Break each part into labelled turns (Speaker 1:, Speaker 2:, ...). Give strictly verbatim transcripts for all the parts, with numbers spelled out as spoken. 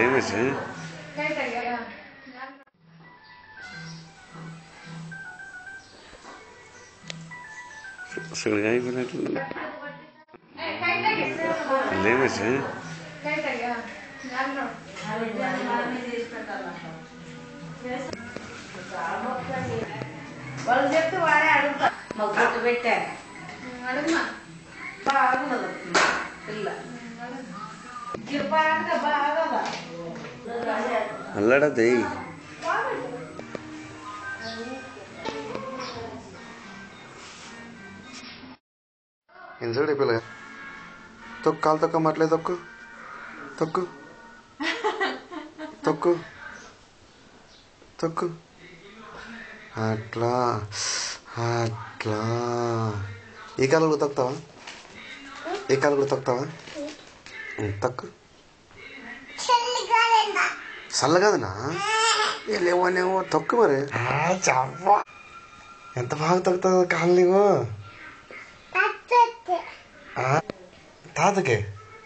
Speaker 1: లేవేసి సుడిగా అయిపోయినట్లు లేవేసి
Speaker 2: వాళ్ళు చెప్తే వాడే అడుగుతా మాకు గుర్తు పెట్టాను అడుగుమా బాగుండదు పిల్ల బాగా
Speaker 1: అల్లడది ఏం చూడు పిల్ల తొక్కు కాలు తొక్క మట్లే తొక్కు తొక్కు తొక్కు తొక్కు అట్లా అట్లా ఈ కాలు కూడా తొక్కుతావా ఈ కాలు కూడా తొక్కుతావా తక్కు చల్ల కాదనా లేవనేమో తొక్కు మరి చవ్వా ఎంత బాగా తొక్కుతావు కాలు నీవు తాతకే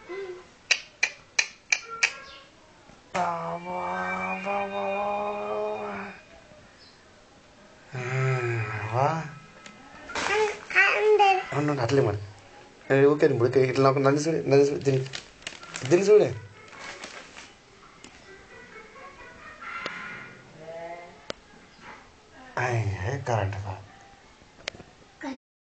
Speaker 1: అవును అట్లే మరి ఓకే ఇప్పుడు ఇట్లా నాకు నన్ను చూడే నన్ను చూడే దీన్ని దీన్ని చూడే కరెంట్